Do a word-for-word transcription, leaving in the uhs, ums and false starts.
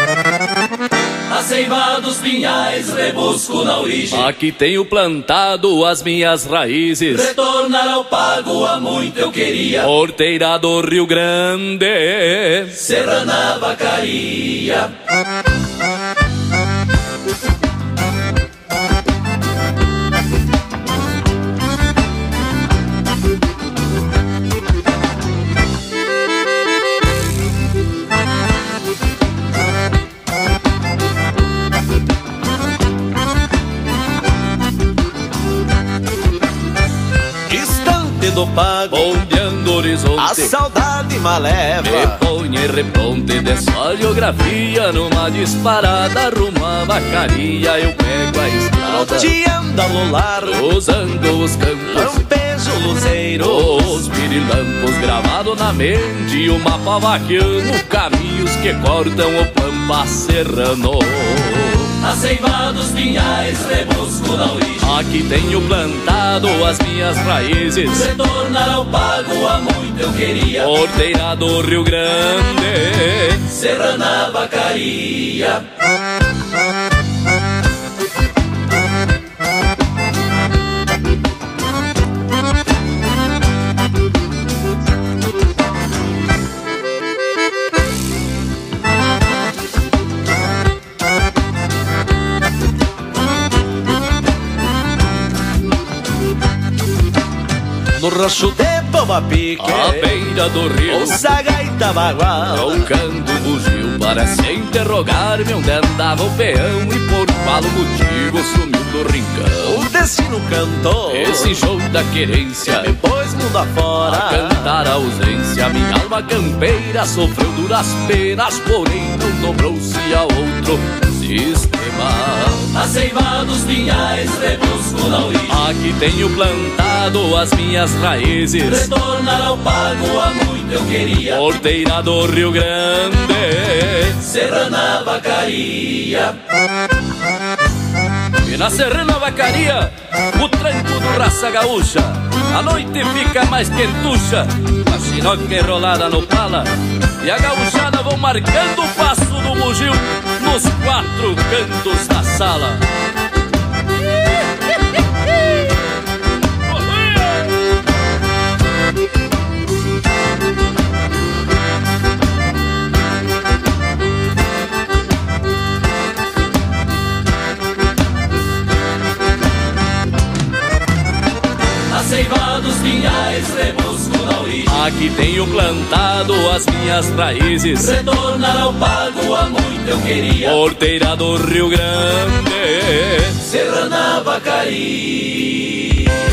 A seiva dos pinhais rebusco na origem. Aqui tenho plantado as minhas raízes. Retornar ao pago há muito eu queria. Porteira do Rio Grande, Serrana Vacaria. Do pago, bombeando o horizonte, a saudade maleva. Reponha e reponte de soleografia. Numa disparada rumo à vacaria, eu pego a estrada, Troteando ao largo, usando os campos, lampejo luzeiro, os pirilampos gravados na mente, e o mapa vaquiano, caminhos que cortam o pampa serrano. A seiva dos pinhais rebusco na origem. Aqui tenho plantado as minhas raízes. Retornar ao pago há muito eu queria. Porteira do Rio Grande, Serrana Vacaria. no rocho de Pomba Pique, à beira do rio, ouça a gaita bagual, roncando o bugio para se interrogar-me onde andava o peão e por qual motivo sumiu do rincão. O destino cantou esse show da querência, me pôs mundo afora a cantar a ausência. Minha alma campeira sofreu duras penas, porém não dobrou-se a outro sistema. A seiva dos pinhais rebusco na origem. Aqui tenho plantado as minhas raízes. Retornar ao pago há muito eu queria. Porteira do Rio Grande, Serrana Vacaria. E na Serrana Vacaria, o tranco do Raça Gaúcha, a noite fica mais quentucha, a chinoca enrolada no pala, e a gauchada vão marcando o passo do bugio nos quatro cantos da sala. A seiva dos pinhais rebusco na origem. Aqui tenho plantado as minhas raízes. Retornar ao pago há muito eu queria. Porteira do Rio Grande, Serrana Vacaria.